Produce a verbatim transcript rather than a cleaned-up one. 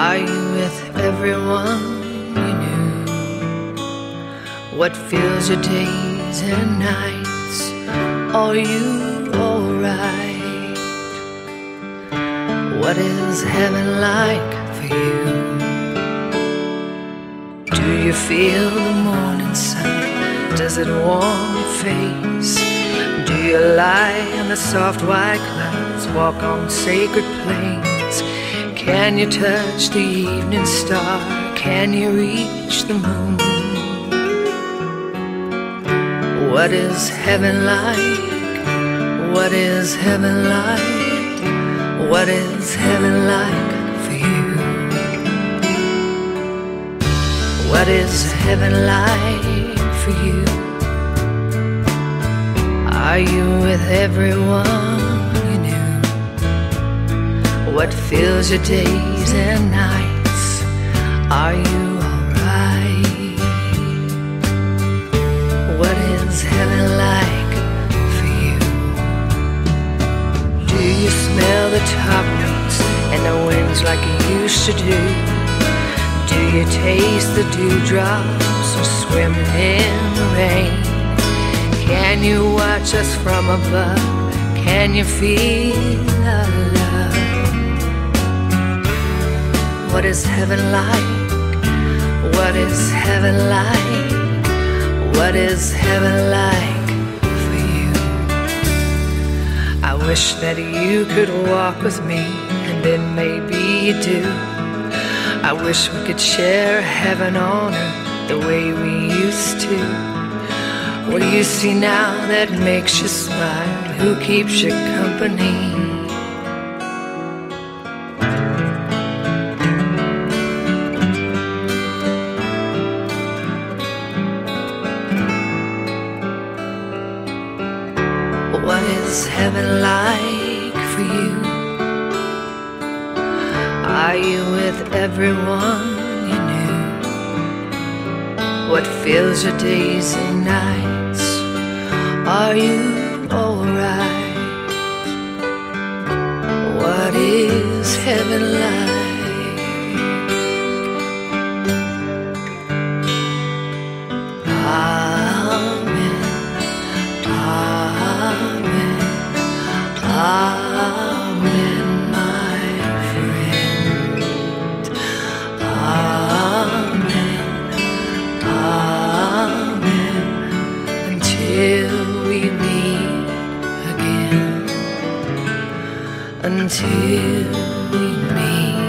Are you with everyone you knew? What fills your days and nights? Are you alright? What is heaven like for you? Do you feel the morning sun? Does it warm your face? Do you lie in the soft white clouds, walk on sacred plains? Can you touch the evening star? Can you reach the moon? What is heaven like? What is heaven like? What is heaven like for you? What is heaven like for you? Are you with everyone you knew? What fills your days and nights? Are you alright? What is heaven like for you? Do you smell the top notes and the winds like you used to do? Do you taste the dewdrops or swimming in the rain? Can you watch us from above? Can you feel our love? What is heaven like? What is heaven like? What is heaven like for you? I wish that you could walk with me, and then maybe you do. I wish we could share heaven on earth the way we used to. What do you see now that makes you smile? Who keeps you company? What is heaven like for you? Are you with everyone you knew? What fills your days and nights? Are you alright? What is heaven like? Amen, amen, amen, my friend. Amen, amen, until we meet again, until we meet